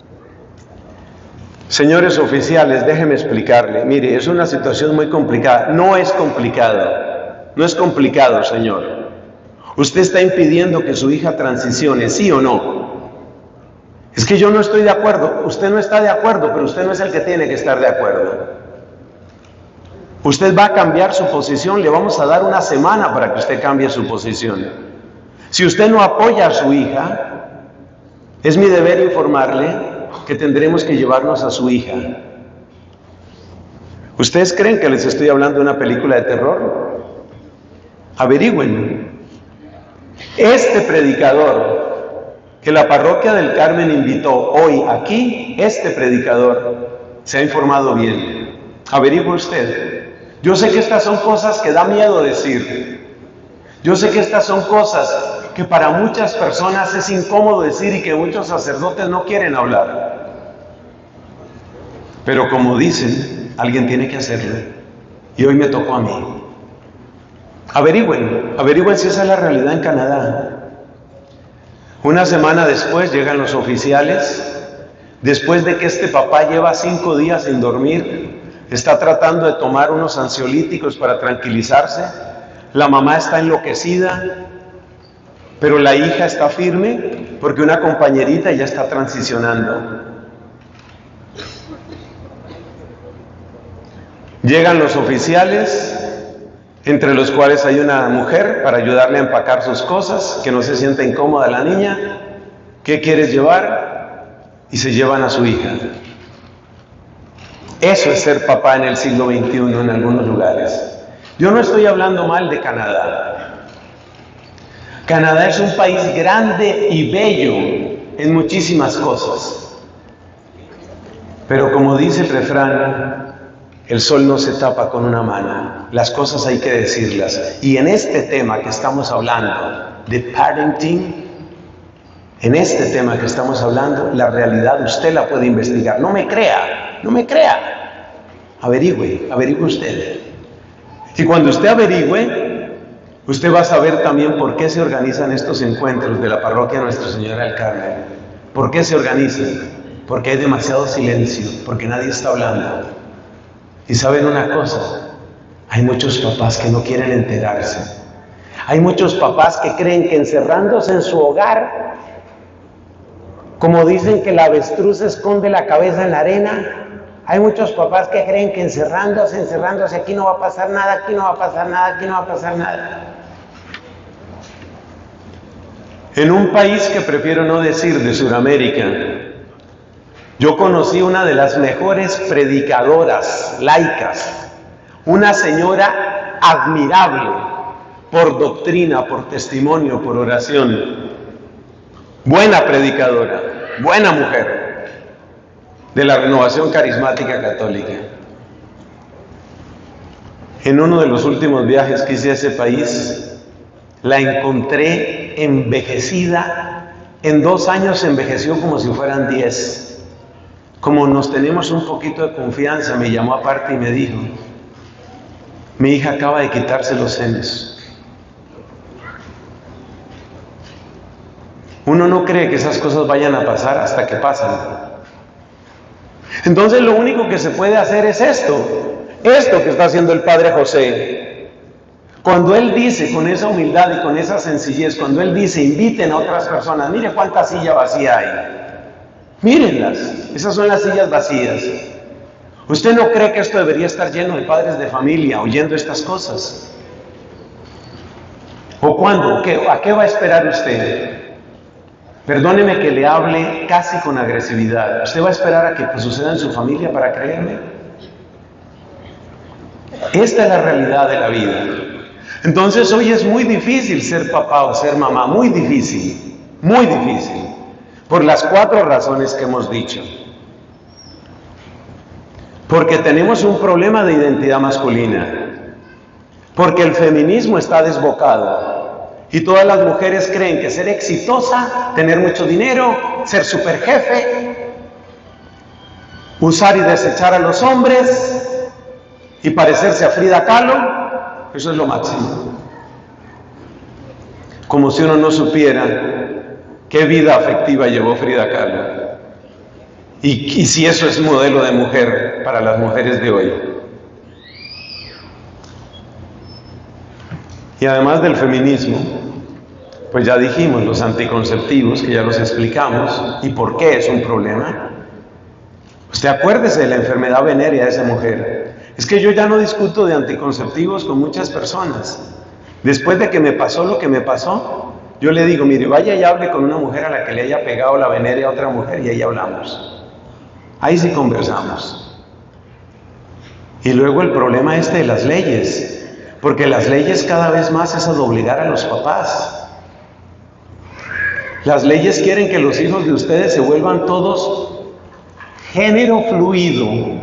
Señores oficiales, déjenme explicarle. Mire, es una situación muy complicada. No es complicado. No es complicado, señor. Usted está impidiendo que su hija transicione, ¿sí o no? Es que yo no estoy de acuerdo. Usted no está de acuerdo, pero usted no es el que tiene que estar de acuerdo. Usted va a cambiar su posición, le vamos a dar una semana para que usted cambie su posición. Si usted no apoya a su hija, es mi deber informarle que tendremos que llevarnos a su hija. ¿Ustedes creen que les estoy hablando de una película de terror? Averigüen. Este predicador que la parroquia del Carmen invitó hoy aquí, este predicador se ha informado bien. Averigüe usted. Yo sé que estas son cosas que da miedo decir. Yo sé que estas son cosas que para muchas personas es incómodo decir y que muchos sacerdotes no quieren hablar. Pero como dicen, alguien tiene que hacerlo. Y hoy me tocó a mí. Averigüen, averigüen si esa es la realidad en Canadá. Una semana después llegan los oficiales, después de que este papá lleva cinco días sin dormir, está tratando de tomar unos ansiolíticos para tranquilizarse, la mamá está enloquecida, pero la hija está firme porque una compañerita ya está transicionando. Llegan los oficiales, entre los cuales hay una mujer para ayudarle a empacar sus cosas, que no se sienta incómoda la niña. ¿Qué quieres llevar? Y se llevan a su hija. Eso es ser papá en el siglo veintiuno en algunos lugares. Yo no estoy hablando mal de Canadá. Canadá es un país grande y bello, en muchísimas cosas. Pero como dice el refrán, el sol no se tapa con una mano. Las cosas hay que decirlas. Y en este tema que estamos hablando, de parenting, en este tema que estamos hablando, la realidad usted la puede investigar. No me crea, no me crea. Averigüe, averigüe usted. Y cuando usted averigüe, usted va a saber también por qué se organizan estos encuentros de la parroquia Nuestra Señora del Carmen. ¿Por qué se organizan? Porque hay demasiado silencio, porque nadie está hablando. Y saben una cosa, hay muchos papás que no quieren enterarse. Hay muchos papás que creen que encerrándose en su hogar, como dicen que el avestruz esconde la cabeza en la arena, hay muchos papás que creen que encerrándose, encerrándose, aquí no va a pasar nada, aquí no va a pasar nada, aquí no va a pasar nada. En un país que prefiero no decir de Sudamérica, yo conocí una de las mejores predicadoras laicas, una señora admirable por doctrina, por testimonio, por oración, buena predicadora, buena mujer, de la Renovación Carismática Católica. En uno de los últimos viajes que hice a ese país, la encontré envejecida. En dos años envejeció como si fueran diez. Como nos tenemos un poquito de confianza, me llamó aparte y me dijo: mi hija acaba de quitarse los senos. Uno no cree que esas cosas vayan a pasar hasta que pasan. Entonces lo único que se puede hacer es esto, esto que está haciendo el Padre José. Cuando él dice con esa humildad y con esa sencillez, cuando él dice inviten a otras personas, mire cuánta silla vacía hay, mírenlas, esas son las sillas vacías. ¿Usted no cree que esto debería estar lleno de padres de familia oyendo estas cosas? ¿O cuándo? ¿Qué? ¿A qué va a esperar usted? Perdóneme que le hable casi con agresividad. ¿Usted va a esperar a que pues, suceda en su familia para creerme? Esta es la realidad de la vida. Entonces hoy es muy difícil ser papá o ser mamá, muy difícil, muy difícil, por las cuatro razones que hemos dicho. Porque tenemos un problema de identidad masculina, porque el feminismo está desbocado. Y todas las mujeres creen que ser exitosa, tener mucho dinero, ser super jefe, usar y desechar a los hombres y parecerse a Frida Kahlo, eso es lo máximo. Como si uno no supiera qué vida afectiva llevó Frida Kahlo. Y, y si eso es modelo de mujer para las mujeres de hoy. Y además del feminismo, pues ya dijimos los anticonceptivos, que ya los explicamos, y por qué es un problema. Usted acuérdese de la enfermedad venérea de esa mujer. Es que yo ya no discuto de anticonceptivos con muchas personas. Después de que me pasó lo que me pasó, yo le digo, mire, vaya y hable con una mujer a la que le haya pegado la venérea a otra mujer y ahí hablamos. Ahí sí conversamos. Y luego el problema este de las leyes. Porque las leyes cada vez más es a obligar a los papás. Las leyes quieren que los hijos de ustedes se vuelvan todos género fluido.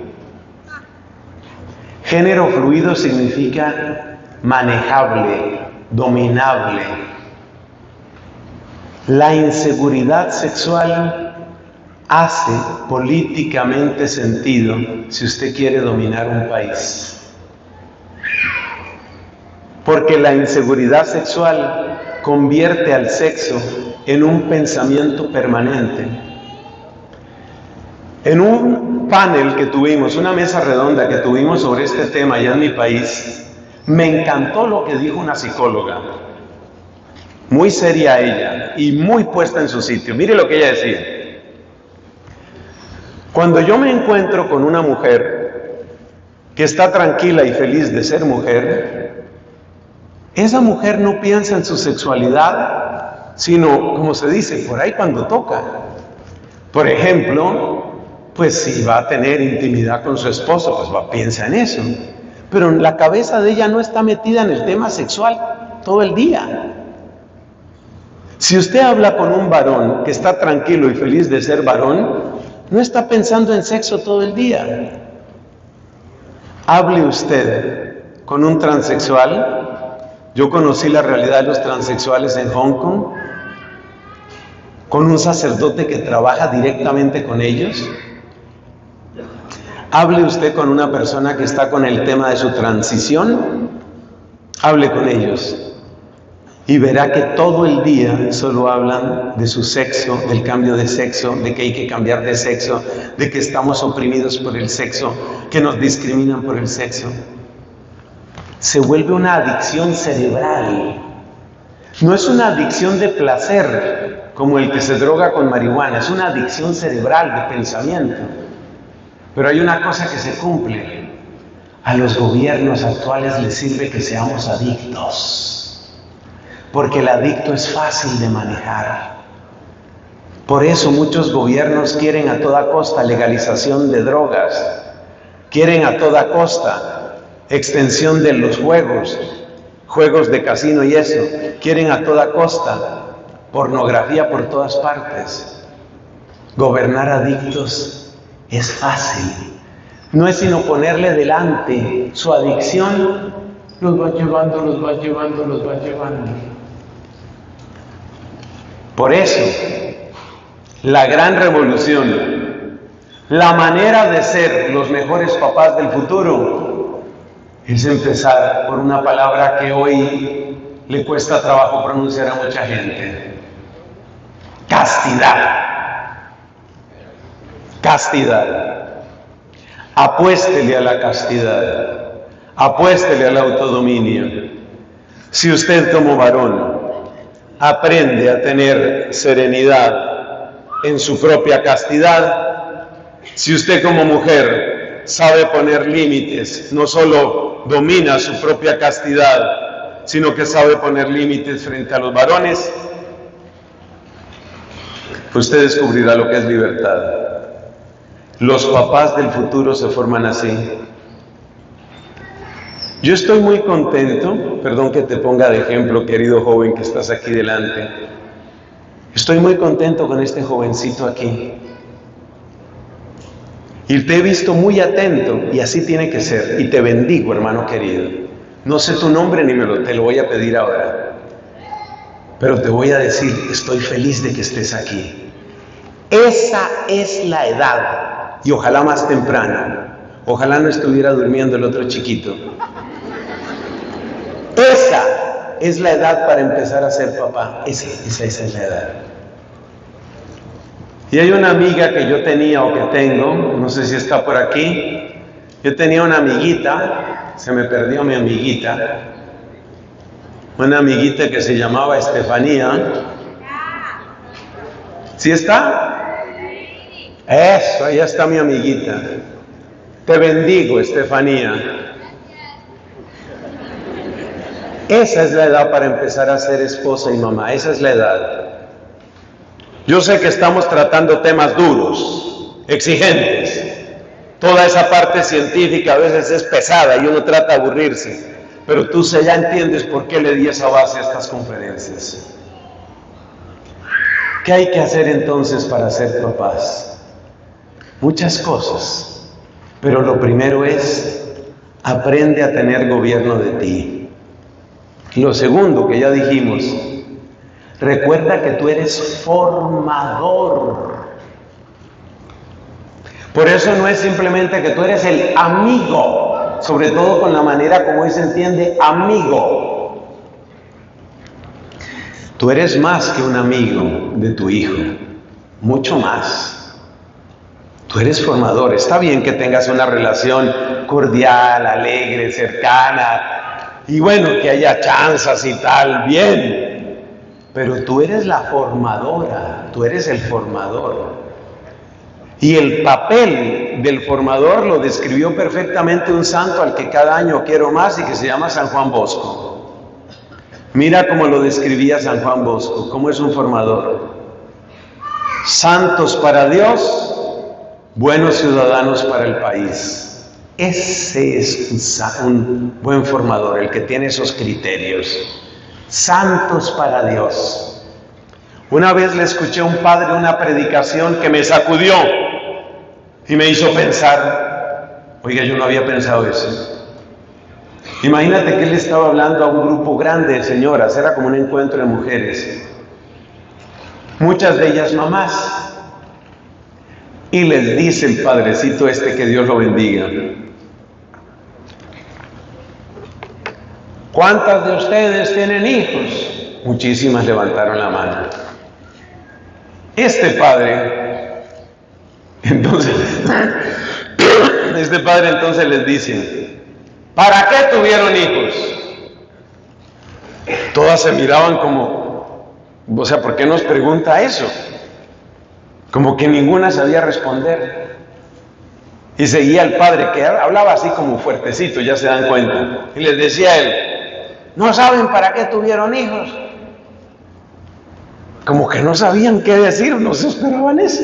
Género fluido significa manejable, dominable. La inseguridad sexual hace políticamente sentido si usted quiere dominar un país. Porque la inseguridad sexual convierte al sexo en un pensamiento permanente. En un panel que tuvimos, una mesa redonda que tuvimos sobre este tema allá en mi país, me encantó lo que dijo una psicóloga, muy seria ella y muy puesta en su sitio. Mire lo que ella decía: cuando yo me encuentro con una mujer que está tranquila y feliz de ser mujer, esa mujer no piensa en su sexualidad, sino, como se dice, por ahí cuando toca. Por ejemplo, pues si va a tener intimidad con su esposo, pues va, piensa en eso. Pero la cabeza de ella no está metida en el tema sexual todo el día. Si usted habla con un varón que está tranquilo y feliz de ser varón, no está pensando en sexo todo el día. Hable usted con un transexual. Yo conocí la realidad de los transexuales en Hong Kong, con un sacerdote que trabaja directamente con ellos. Hable usted con una persona que está con el tema de su transición, hable con ellos y verá que todo el día solo hablan de su sexo, del cambio de sexo, de que hay que cambiar de sexo, de que estamos oprimidos por el sexo, que nos discriminan por el sexo. Se vuelve una adicción cerebral. No es una adicción de placer como el que se droga con marihuana, es una adicción cerebral de pensamiento. Pero hay una cosa que se cumple. A los gobiernos actuales les sirve que seamos adictos. Porque el adicto es fácil de manejar. Por eso muchos gobiernos quieren a toda costa legalización de drogas, quieren a toda costa extensión de los juegos, juegos de casino y eso, quieren a toda costa pornografía por todas partes. Gobernar adictos es fácil, no es sino ponerle delante su adicción, los va llevando, los va llevando, los va llevando. Por eso, la gran revolución, la manera de ser los mejores papás del futuro, es empezar por una palabra que hoy le cuesta trabajo pronunciar a mucha gente. Castidad. Castidad. Apuéstele a la castidad. Apuéstele al autodominio. Si usted como varón aprende a tener serenidad en su propia castidad, si usted como mujer sabe poner límites, no solo domina su propia castidad, sino que sabe poner límites frente a los varones, usted descubrirá lo que es libertad. Los papás del futuro se forman así. Yo estoy muy contento, perdón que te ponga de ejemplo, querido joven que estás aquí delante. Estoy muy contento con este jovencito aquí. Y te he visto muy atento, y así tiene que ser. Y te bendigo, hermano querido. No sé tu nombre ni me lo, te lo voy a pedir ahora. Pero te voy a decir, estoy feliz de que estés aquí. Esa es la edad, y ojalá más temprano. Ojalá no estuviera durmiendo el otro chiquito. Esa es la edad para empezar a ser papá. Esa, esa, esa es la edad. Y hay una amiga que yo tenía o que tengo, no sé si está por aquí. Yo tenía una amiguita, se me perdió mi amiguita, una amiguita que se llamaba Estefanía. ¿Sí está? Eso, ahí está mi amiguita. Te bendigo, Estefanía. Esa es la edad para empezar a ser esposa y mamá, esa es la edad. Yo sé que estamos tratando temas duros, exigentes. Toda esa parte científica a veces es pesada y uno trata de aburrirse. Pero tú ya entiendes por qué le di esa base a estas conferencias. ¿Qué hay que hacer entonces para ser papás? Muchas cosas. Pero lo primero es, aprende a tener gobierno de ti. Lo segundo que ya dijimos, recuerda que tú eres formador. Por eso no es simplemente que tú eres el amigo, sobre todo con la manera como hoy se entiende amigo. Tú eres más que un amigo de tu hijo, mucho más. Tú eres formador. Está bien que tengas una relación cordial, alegre, cercana, y bueno, que haya chanzas y tal, bien. Pero tú eres la formadora, tú eres el formador. Y el papel del formador lo describió perfectamente un santo al que cada año quiero más y que se llama San Juan Bosco. Mira cómo lo describía San Juan Bosco, cómo es un formador. Santos para Dios, buenos ciudadanos para el país. Ese es un, un buen formador, el que tiene esos criterios. Santos para Dios. Una vez le escuché a un padre una predicación que me sacudió y me hizo pensar, oiga, yo no había pensado eso. Imagínate que él estaba hablando a un grupo grande de señoras, era como un encuentro de mujeres, muchas de ellas mamás, y les dice el padrecito este, que Dios lo bendiga: ¿cuántas de ustedes tienen hijos? Muchísimas levantaron la mano. Este padre, entonces, este padre entonces les dice: ¿para qué tuvieron hijos? Todas se miraban como, o sea, ¿por qué nos pregunta eso? Como que ninguna sabía responder. Y seguía el padre, que hablaba así como fuertecito, ya se dan cuenta. Y les decía a él: ¿no saben para qué tuvieron hijos? Como que no sabían qué decir, no se esperaban eso.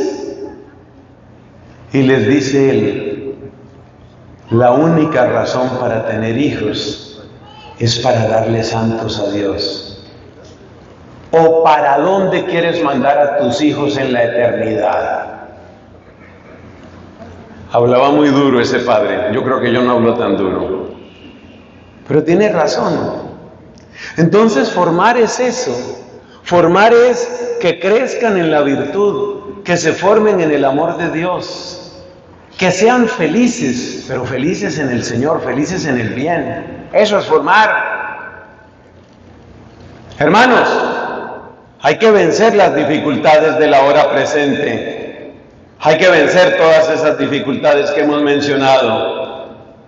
Y les dice él: la única razón para tener hijos es para darle santos a Dios. ¿O para dónde quieres mandar a tus hijos en la eternidad? Hablaba muy duro ese padre. Yo creo que yo no hablo tan duro. Pero tiene razón. Entonces formar es eso. Formar es que crezcan en la virtud, que se formen en el amor de Dios, que sean felices, pero felices en el Señor, felices en el bien. Eso es formar. Hermanos, hay que vencer las dificultades de la hora presente. Hay que vencer todas esas dificultades que hemos mencionado.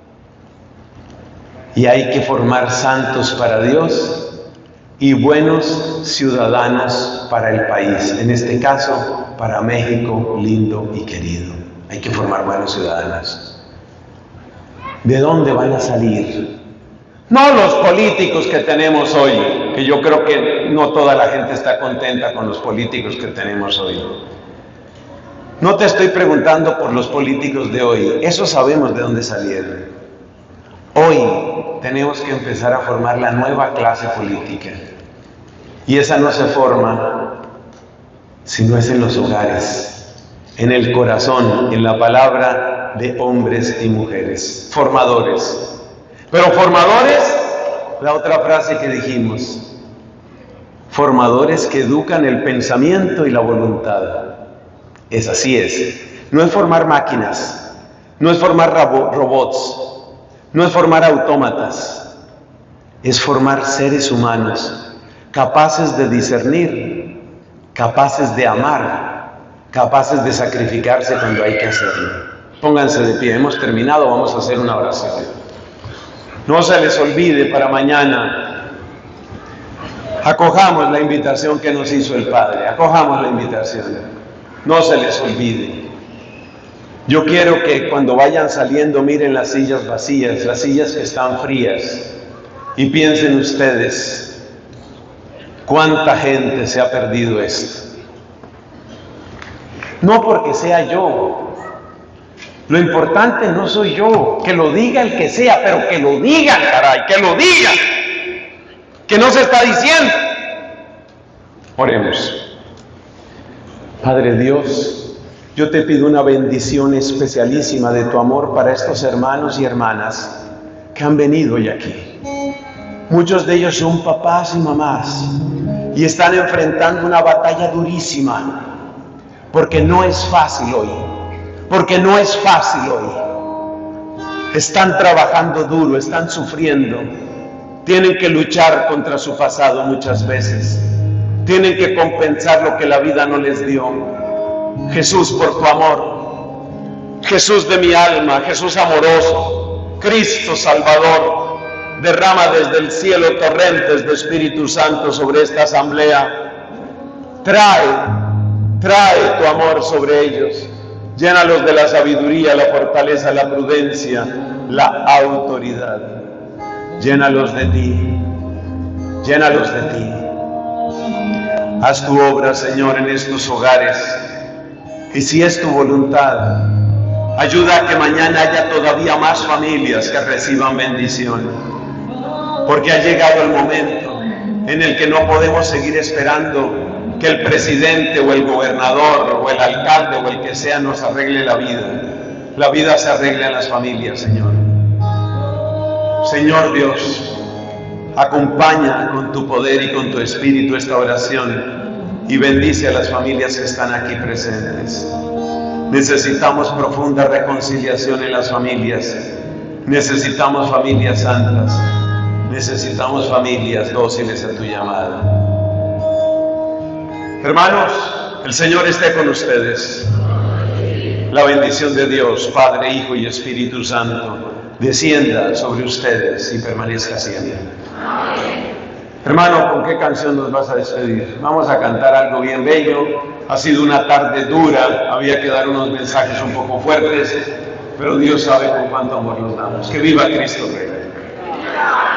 Y hay que formar santos para Dios y buenos ciudadanos para el país. En este caso, para México lindo y querido. Hay que formar buenos ciudadanos. ¿De dónde van a salir? No los políticos que tenemos hoy, que yo creo que no toda la gente está contenta con los políticos que tenemos hoy. No te estoy preguntando por los políticos de hoy, eso sabemos de dónde salieron. Hoy tenemos que empezar a formar la nueva clase política. Y esa no se forma si no es en los hogares, en el corazón, en la palabra de hombres y mujeres, formadores. Pero formadores, la otra frase que dijimos, formadores que educan el pensamiento y la voluntad. Es así es. No es formar máquinas, no es formar robots, no es formar autómatas, es formar seres humanos capaces de discernir, capaces de amar, capaces de sacrificarse cuando hay que hacerlo. Pónganse de pie, hemos terminado, vamos a hacer una oración. No se les olvide para mañana, acojamos la invitación que nos hizo el Padre, acojamos la invitación, no se les olvide. Yo quiero que cuando vayan saliendo miren las sillas vacías, las sillas que están frías, y piensen ustedes, ¿cuánta gente se ha perdido esto? No porque sea yo. Lo importante no soy yo, que lo diga el que sea, pero que lo digan, caray, que lo digan, que no se está diciendo. Oremos. Padre Dios, yo te pido una bendición especialísima de tu amor para estos hermanos y hermanas que han venido hoy aquí. Muchos de ellos son papás y mamás y están enfrentando una batalla durísima, porque no es fácil hoy. Porque no es fácil hoy. Están trabajando duro, están sufriendo. Tienen que luchar contra su pasado muchas veces. Tienen que compensar lo que la vida no les dio. Jesús, por tu amor. Jesús de mi alma, Jesús amoroso. Cristo Salvador. Derrama desde el cielo torrentes de Espíritu Santo sobre esta asamblea. Trae, trae tu amor sobre ellos. Llénalos de la sabiduría, la fortaleza, la prudencia, la autoridad. Llénalos de ti, llénalos de ti. Haz tu obra, Señor, en estos hogares. Y si es tu voluntad, ayuda a que mañana haya todavía más familias que reciban bendición. Porque ha llegado el momento en el que no podemos seguir esperando que el presidente o el gobernador o el alcalde o el que sea nos arregle la vida. La vida se arregla en las familias, Señor. Señor Dios, acompaña con tu poder y con tu espíritu esta oración y bendice a las familias que están aquí presentes. Necesitamos profunda reconciliación en las familias. Necesitamos familias santas. Necesitamos familias dóciles a tu llamada. Hermanos, el Señor esté con ustedes. La bendición de Dios, Padre, Hijo y Espíritu Santo, descienda sobre ustedes y permanezca siempre. Hermano, ¿con qué canción nos vas a despedir? Vamos a cantar algo bien bello. Ha sido una tarde dura, había que dar unos mensajes un poco fuertes, pero Dios sabe con cuánto amor nos damos. Que viva Cristo Rey.